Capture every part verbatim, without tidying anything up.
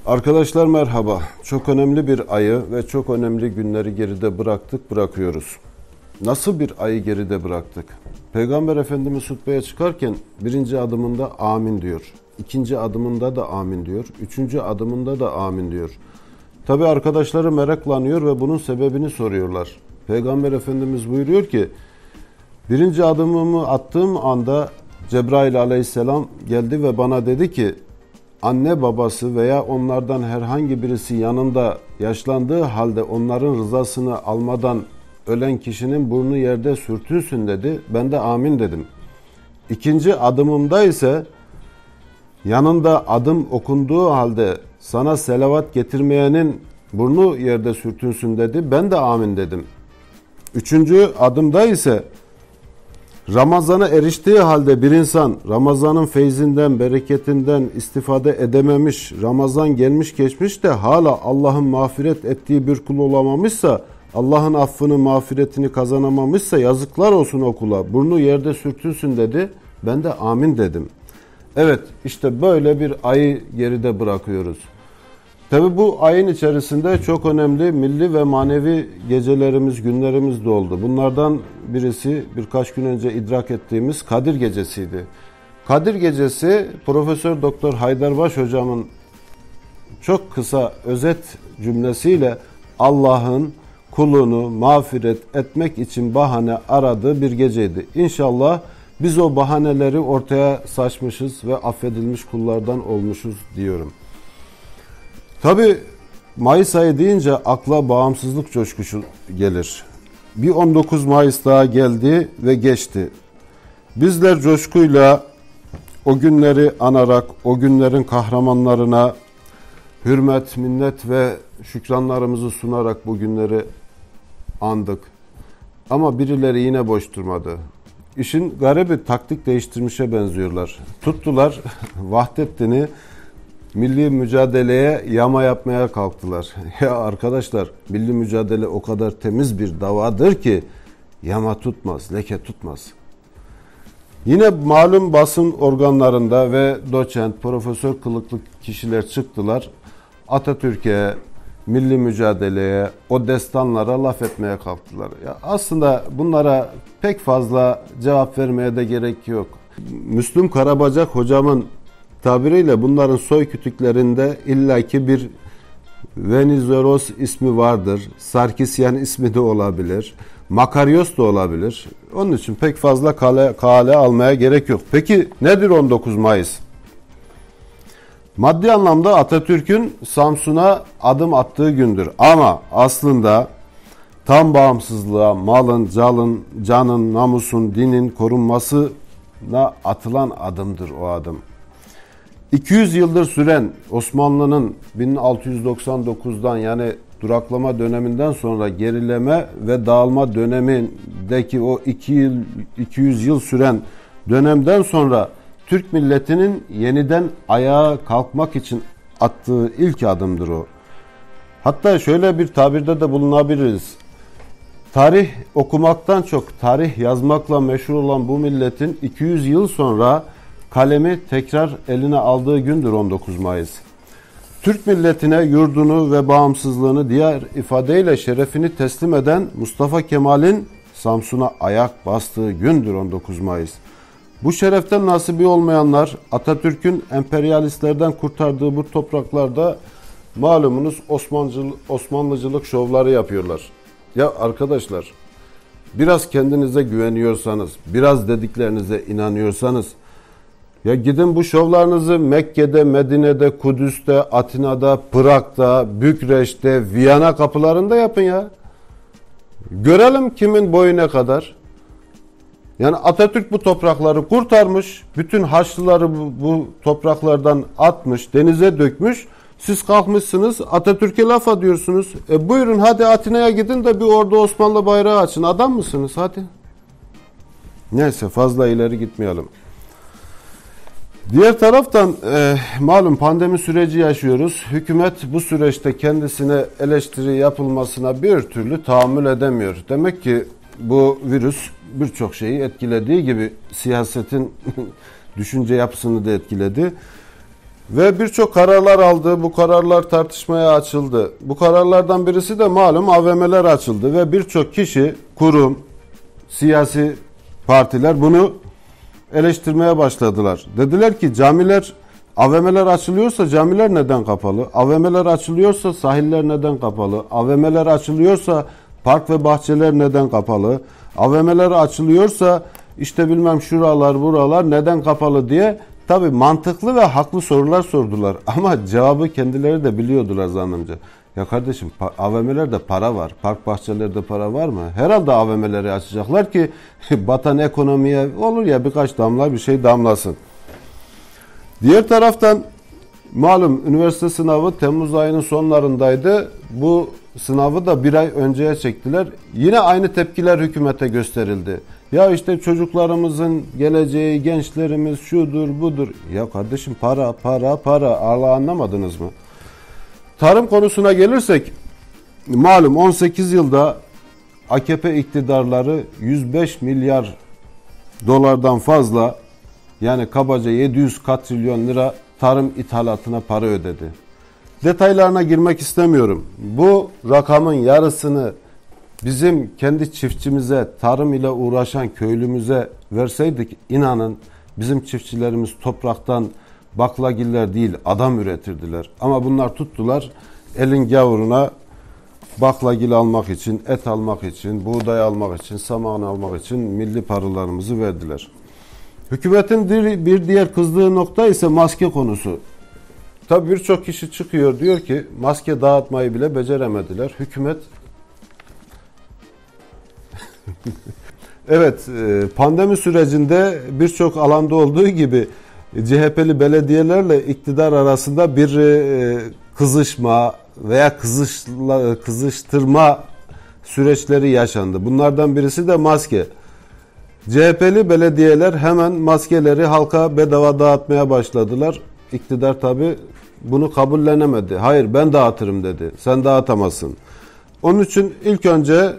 Arkadaşlar merhaba. Çok önemli bir ayı ve çok önemli günleri geride bıraktık, bırakıyoruz. Nasıl bir ayı geride bıraktık? Peygamber Efendimiz hutbeye çıkarken birinci adımında amin diyor. İkinci adımında da amin diyor. Üçüncü adımında da amin diyor. Tabi arkadaşları meraklanıyor ve bunun sebebini soruyorlar. Peygamber Efendimiz buyuruyor ki, birinci adımımı attığım anda Cebrail aleyhisselam geldi ve bana dedi ki, anne babası veya onlardan herhangi birisi yanında yaşlandığı halde onların rızasını almadan ölen kişinin burnu yerde sürtünsün dedi. Ben de amin dedim. İkinci adımımda ise yanında adım okunduğu halde sana selavat getirmeyenin burnu yerde sürtünsün dedi. Ben de amin dedim. Üçüncü adımda ise Ramazan'a eriştiği halde bir insan Ramazan'ın feyzinden, bereketinden istifade edememiş, Ramazan gelmiş geçmiş de hala Allah'ın mağfiret ettiği bir kul olamamışsa, Allah'ın affını, mağfiretini kazanamamışsa yazıklar olsun o kula. Burnu yerde sürtünsün dedi. Ben de amin dedim. Evet, işte böyle bir ayı geride bırakıyoruz. Tabi bu ayın içerisinde çok önemli milli ve manevi gecelerimiz, günlerimiz de oldu. Bunlardan birisi birkaç gün önce idrak ettiğimiz Kadir Gecesi'ydi. Kadir Gecesi Profesör Doktor Haydarbaş hocamın çok kısa özet cümlesiyle Allah'ın kulunu mağfiret etmek için bahane aradığı bir geceydi. İnşallah biz o bahaneleri ortaya saçmışız ve affedilmiş kullardan olmuşuz diyorum. Tabi Mayıs ayı deyince akla bağımsızlık coşkusu gelir. Bir on dokuz Mayıs daha geldi ve geçti. Bizler coşkuyla o günleri anarak, o günlerin kahramanlarına hürmet, minnet ve şükranlarımızı sunarak bu günleri andık. Ama birileri yine boş durmadı. İşin garibi taktik değiştirmişe benziyorlar. Tuttular Vahdettin'i milli mücadeleye yama yapmaya kalktılar. Ya arkadaşlar, milli mücadele o kadar temiz bir davadır ki yama tutmaz, leke tutmaz. Yine malum basın organlarında ve doçent, profesör kılıklı kişiler çıktılar. Atatürk'e, milli mücadeleye, o destanlara laf etmeye kalktılar. Ya aslında bunlara pek fazla cevap vermeye de gerek yok. Müslüm Karabacak hocamın tabiriyle bunların soy kütüklerinde illaki bir Venizelos ismi vardır. Sarkisyan ismi de olabilir. Makaryos da olabilir. Onun için pek fazla kale, kale almaya gerek yok. Peki nedir on dokuz Mayıs? Maddi anlamda Atatürk'ün Samsun'a adım attığı gündür. Ama aslında tam bağımsızlığa, malın, canın, canın, namusun, dinin korunmasına atılan adımdır o adım. iki yüz yıldır süren Osmanlı'nın bin altı yüz doksan dokuzdan yani duraklama döneminden sonra gerileme ve dağılma dönemindeki o iki yıl, iki yüz yıl süren dönemden sonra Türk milletinin yeniden ayağa kalkmak için attığı ilk adımdır o. Hatta şöyle bir tabirde de bulunabiliriz. Tarih okumaktan çok tarih yazmakla meşhur olan bu milletin iki yüz yıl sonra kalemi tekrar eline aldığı gündür on dokuz Mayıs. Türk milletine yurdunu ve bağımsızlığını diğer ifadeyle şerefini teslim eden Mustafa Kemal'in Samsun'a ayak bastığı gündür on dokuz Mayıs. Bu şereften nasibi olmayanlar Atatürk'ün emperyalistlerden kurtardığı bu topraklarda malumunuz Osmancılık, Osmanlıcılık şovları yapıyorlar. Ya arkadaşlar, biraz kendinize güveniyorsanız, biraz dediklerinize inanıyorsanız, ya gidin bu şovlarınızı Mekke'de, Medine'de, Kudüs'te, Atina'da, Prag'da, Bükreş'te, Viyana kapılarında yapın ya. Görelim kimin boyu ne kadar. Yani Atatürk bu toprakları kurtarmış, bütün Haçlıları bu, bu topraklardan atmış, denize dökmüş. Siz kalkmışsınız Atatürk'e laf atıyorsunuz. E buyurun hadi Atina'ya gidin de bir orada Osmanlı bayrağı açın. Adam mısınız? Hadi. Neyse fazla ileri gitmeyelim. Diğer taraftan e, malum pandemi süreci yaşıyoruz. Hükümet bu süreçte kendisine eleştiri yapılmasına bir türlü tahammül edemiyor. Demek ki bu virüs birçok şeyi etkilediği gibi siyasetin düşünce yapısını da etkiledi. Ve birçok kararlar aldı. Bu kararlar tartışmaya açıldı. Bu kararlardan birisi de malum A V M'ler açıldı ve birçok kişi, kurum, siyasi partiler bunu eleştirmeye başladılar. Dediler ki camiler, A V M'ler açılıyorsa camiler neden kapalı? A V M'ler açılıyorsa sahiller neden kapalı? A V M'ler açılıyorsa park ve bahçeler neden kapalı? A V M'ler açılıyorsa işte bilmem şuralar buralar neden kapalı diye tabii mantıklı ve haklı sorular sordular. Ama cevabı kendileri de biliyordular zannımca. Ya kardeşim A V M'lerde para var. Park bahçelerde para var mı? Herhalde A V M'leri açacaklar ki batan ekonomiye olur ya birkaç damla bir şey damlasın. Diğer taraftan malum üniversite sınavı Temmuz ayının sonlarındaydı. Bu sınavı da bir ay önceye çektiler. Yine aynı tepkiler hükümete gösterildi. Ya işte çocuklarımızın geleceği, gençlerimiz şudur budur. Ya kardeşim para, para, para. Allah anlamadınız mı? Tarım konusuna gelirsek malum on sekiz yılda A K P iktidarları yüz beş milyar dolardan fazla yani kabaca yedi yüz katrilyon lira tarım ithalatına para ödedi. Detaylarına girmek istemiyorum. Bu rakamın yarısını bizim kendi çiftçimize, tarım ile uğraşan köylümüze verseydik inanın bizim çiftçilerimiz topraktan baklagiller değil adam üretirdiler. Ama bunlar tuttular elin gavuruna baklagil almak için, et almak için, buğday almak için, saman almak için milli paralarımızı verdiler. Hükümetin bir diğer kızdığı nokta ise maske konusu. Tabii birçok kişi çıkıyor diyor ki maske dağıtmayı bile beceremediler. Hükümet evet pandemi sürecinde birçok alanda olduğu gibi C H P'li belediyelerle iktidar arasında bir kızışma veya kızışla, kızıştırma süreçleri yaşandı. Bunlardan birisi de maske. C H P'li belediyeler hemen maskeleri halka bedava dağıtmaya başladılar. İktidar tabi bunu kabullenemedi. Hayır ben dağıtırım dedi. Sen dağıtamazsın. Onun için ilk önce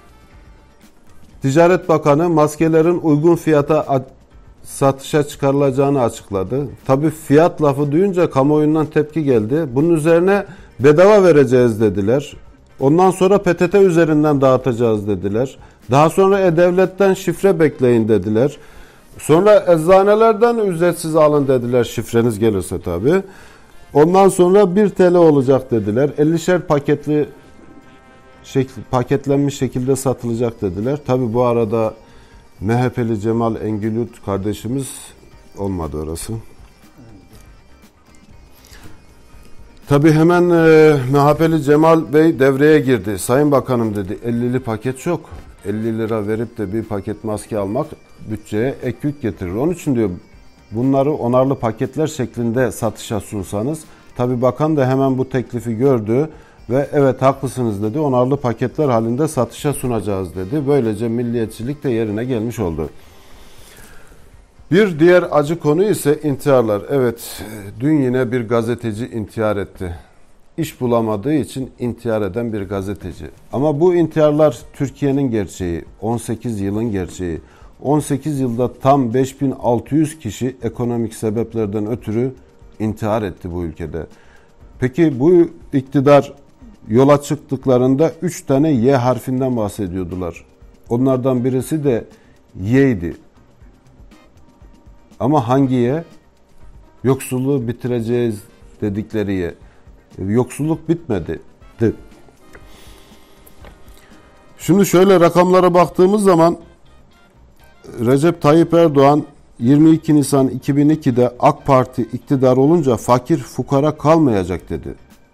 Ticaret Bakanı maskelerin uygun fiyata satışa çıkarılacağını açıkladı. Tabii fiyat lafı duyunca kamuoyundan tepki geldi. Bunun üzerine bedava vereceğiz dediler. Ondan sonra P T T üzerinden dağıtacağız dediler. Daha sonra E-Devlet'ten şifre bekleyin dediler. Sonra eczanelerden ücretsiz alın dediler şifreniz gelirse tabii. Ondan sonra bir T L olacak dediler. ellişer paketli şekil, paketlenmiş şekilde satılacak dediler. Tabii bu arada M H P'li Cemal Engülut kardeşimiz olmadı orası. Tabii hemen e, M H P'li Cemal Bey devreye girdi. Sayın Bakanım dedi ellili paket çok. elli lira verip de bir paket maske almak bütçeye ek yük getirir. Onun için diyor bunları onarlı paketler şeklinde satışa sunsanız. Tabii bakan da hemen bu teklifi gördü ve evet haklısınız dedi. Onarlı paketler halinde satışa sunacağız dedi. Böylece milliyetçilik de yerine gelmiş oldu. Bir diğer acı konu ise intiharlar. Evet, dün yine bir gazeteci intihar etti. İş bulamadığı için intihar eden bir gazeteci. Ama bu intiharlar Türkiye'nin gerçeği, on sekiz yılın gerçeği. on sekiz yılda tam beş bin altı yüz kişi ekonomik sebeplerden ötürü intihar etti bu ülkede. Peki bu iktidar yola çıktıklarında üç tane Y harfinden bahsediyordular. Onlardan birisi de Y'ydi. Ama hangi Y? Yoksulluğu bitireceğiz dedikleri Y. Yoksulluk bitmedi. Şimdi şöyle rakamlara baktığımız zaman Recep Tayyip Erdoğan yirmi iki Nisan iki bin iki'de AK Parti iktidar olunca fakir fukara kalmayacak dedi.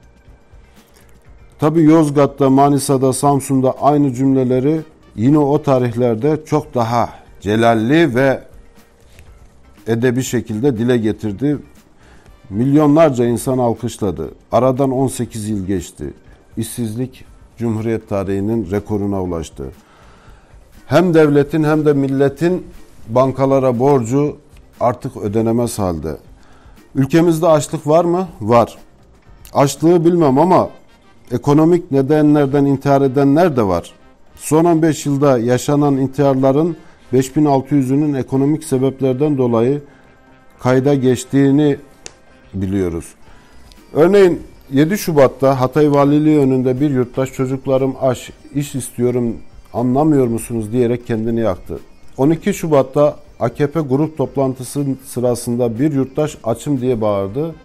Tabii Yozgat'ta, Manisa'da, Samsun'da aynı cümleleri yine o tarihlerde çok daha celalli ve edebi şekilde dile getirdi. Milyonlarca insan alkışladı. Aradan on sekiz yıl geçti. İşsizlik Cumhuriyet tarihinin rekoruna ulaştı. Hem devletin hem de milletin bankalara borcu artık ödenemez halde. Ülkemizde açlık var mı? Var. Açlığı bilmem ama ekonomik nedenlerden intihar edenler de var. Son on beş yılda yaşanan intiharların beş bin altı yüz'ünün ekonomik sebeplerden dolayı kayda geçtiğini biliyoruz. Örneğin yedi Şubat'ta Hatay Valiliği önünde bir yurttaş çocuklarım aç, iş istiyorum anlamıyor musunuz diyerek kendini yaktı. on iki Şubat'ta A K P grup toplantısı sırasında bir yurttaş açım diye bağırdı.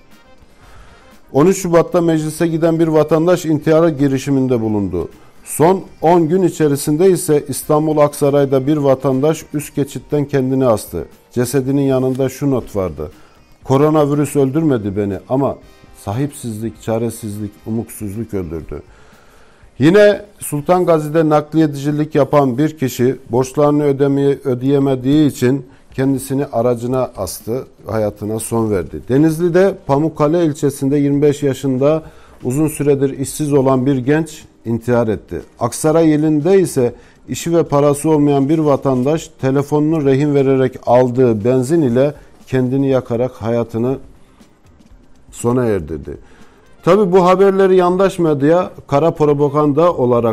on üç Şubat'ta meclise giden bir vatandaş intihara girişiminde bulundu. Son on gün içerisinde ise İstanbul Aksaray'da bir vatandaş üst geçitten kendini astı. Cesedinin yanında şu not vardı. Koronavirüs öldürmedi beni ama sahipsizlik, çaresizlik, umutsuzluk öldürdü. Yine Sultan Gazi'de nakliyecilik yapan bir kişi borçlarını ödemeyi, ödeyemediği için kendisini aracına astı, hayatına son verdi. Denizli'de Pamukkale ilçesinde yirmi beş yaşında uzun süredir işsiz olan bir genç intihar etti. Aksaray ilinde ise işi ve parası olmayan bir vatandaş telefonunu rehin vererek aldığı benzin ile kendini yakarak hayatını sona erdirdi. Tabi bu haberleri yandaş medya kara propaganda olarak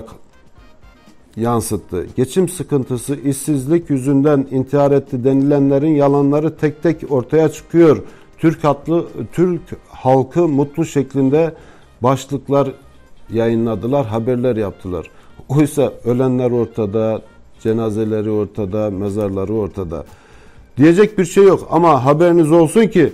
yansıttı. Geçim sıkıntısı, işsizlik yüzünden intihar etti denilenlerin yalanları tek tek ortaya çıkıyor. Türk hatlı, Türk halkı mutlu şeklinde başlıklar yayınladılar, haberler yaptılar. Oysa ölenler ortada, cenazeleri ortada, mezarları ortada. Diyecek bir şey yok ama haberiniz olsun ki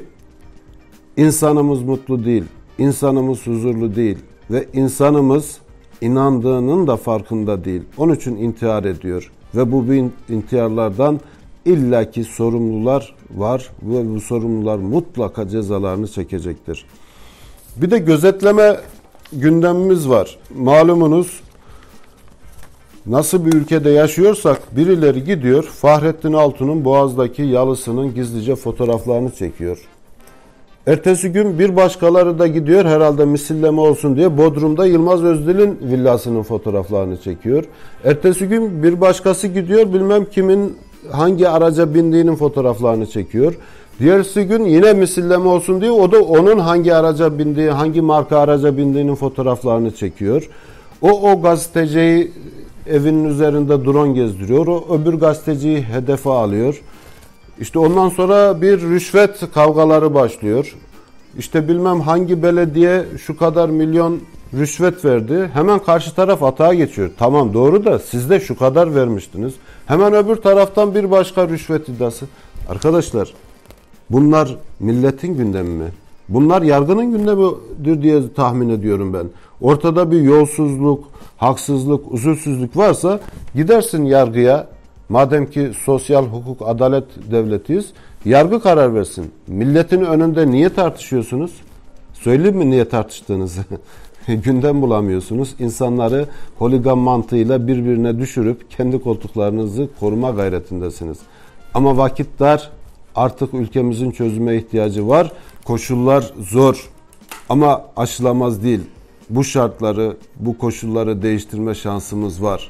insanımız mutlu değil, insanımız huzurlu değil ve insanımız inandığının da farkında değil. Onun için intihar ediyor ve bu intiharlardan illaki sorumlular var ve bu sorumlular mutlaka cezalarını çekecektir. Bir de gözetleme gündemimiz var. Malumunuz nasıl bir ülkede yaşıyorsak birileri gidiyor Fahrettin Altun'un Boğaz'daki yalısının gizlice fotoğraflarını çekiyor. Ertesi gün bir başkaları da gidiyor herhalde misilleme olsun diye Bodrum'da Yılmaz Özdil'in villasının fotoğraflarını çekiyor. Ertesi gün bir başkası gidiyor bilmem kimin hangi araca bindiğinin fotoğraflarını çekiyor. Diğersi gün yine misilleme olsun diye o da onun hangi araca bindiği, hangi marka araca bindiğinin fotoğraflarını çekiyor. O o gazeteciyi evinin üzerinde drone gezdiriyor. O öbür gazeteciyi hedefe alıyor. İşte ondan sonra bir rüşvet kavgaları başlıyor. İşte bilmem hangi belediye şu kadar milyon rüşvet verdi. Hemen karşı taraf atağa geçiyor. Tamam doğru da siz de şu kadar vermiştiniz. Hemen öbür taraftan bir başka rüşvet iddiası. Arkadaşlar bunlar milletin gündemi mi? Bunlar yargının gündemidir diye tahmin ediyorum ben. Ortada bir yolsuzluk, haksızlık, usulsüzlük varsa gidersin yargıya. Madem ki sosyal hukuk, adalet devletiyiz, yargı karar versin. Milletin önünde niye tartışıyorsunuz? Söyleyeyim mi niye tartıştığınızı? Gündem bulamıyorsunuz. İnsanları holigan mantığıyla birbirine düşürüp kendi koltuklarınızı koruma gayretindesiniz. Ama vakit dar. Artık ülkemizin çözüme ihtiyacı var. Koşullar zor ama aşılamaz değil. Bu şartları, bu koşulları değiştirme şansımız var.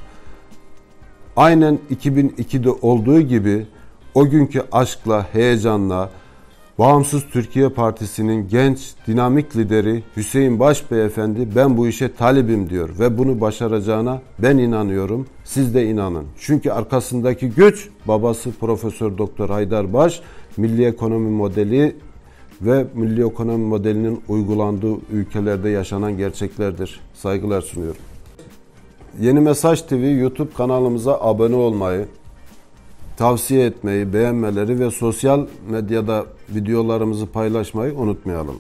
Aynen iki bin ikide olduğu gibi o günkü aşkla, heyecanla Bağımsız Türkiye Partisi'nin genç, dinamik lideri Hüseyin Baş Beyefendi ben bu işe talibim diyor ve bunu başaracağına ben inanıyorum. Siz de inanın. Çünkü arkasındaki güç babası Profesör Doktor Haydar Baş, milli ekonomi modeli ve milli ekonomi modelinin uygulandığı ülkelerde yaşanan gerçeklerdir. Saygılar sunuyorum. Yeni Mesaj T V YouTube kanalımıza abone olmayı, tavsiye etmeyi, beğenmeleri ve sosyal medyada videolarımızı paylaşmayı unutmayalım.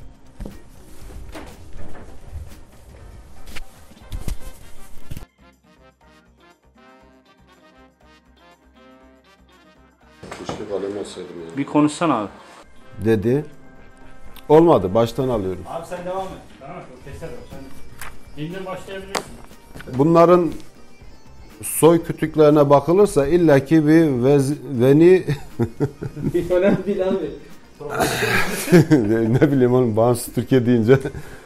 Keşke kalem alsaydım ya. Bir konuşsana abi. Dedi. Olmadı. Baştan alıyorum. Abi sen devam et. Tamam mı? Keser o. Sen yeniden başlayabilirsin. Bunların soy kütüklerine bakılırsa illaki bir vez, veni Bir önemli değil abi. ne bileyim oğlum Bağımsız Türkiye deyince